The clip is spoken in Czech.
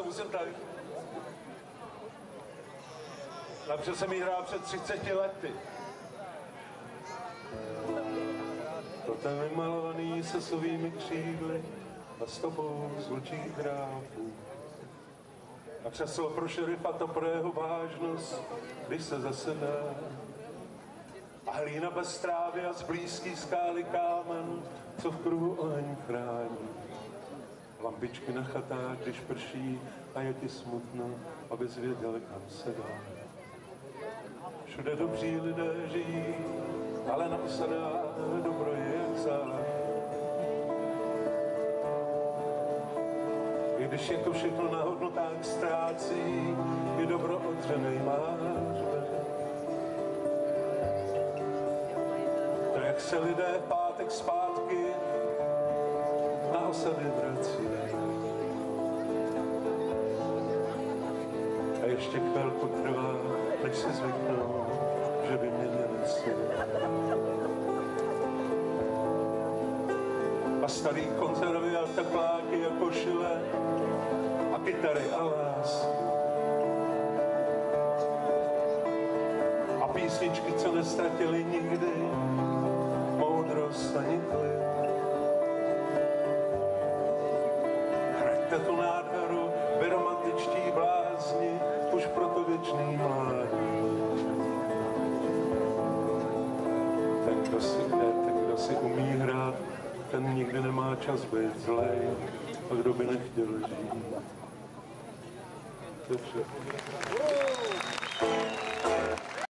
musím tady. Napřed jsem jí hrál před 30 lety. To ten vymalovaný se sovými křídly a stopou z vlčích drápů. A křeslo pro šerifa to pro jeho vážnost, když se zasedá. A hlína bez trávy a z blízký skály kámen, co v kruhu oheň chrání. Lampičky na chatách, když prší a je ti smutno, abys věděl, kam se dá. Všude dobří lidé žijí, ale na osadách dobro je jak zád. I když je to všechno na hodnotách ztrácí, je dobro odřenej mář. To jak se lidé v pátek zpátky na osady vrací. A ještě chvilku trvá, než si zvyknou, že by mě měli svět. A starý konzervy a tepláky a košile a kytary a lásky. A písničky, co nestratili nikdy moudrost ani klid. Hraďte tu nádheru, vy romantičtí blázni, už proto věčný mládí. Ten, kdo si umí hrát, ten nikdy nemá čas být zlej, a kdo by nechtěl žít. To je všechno.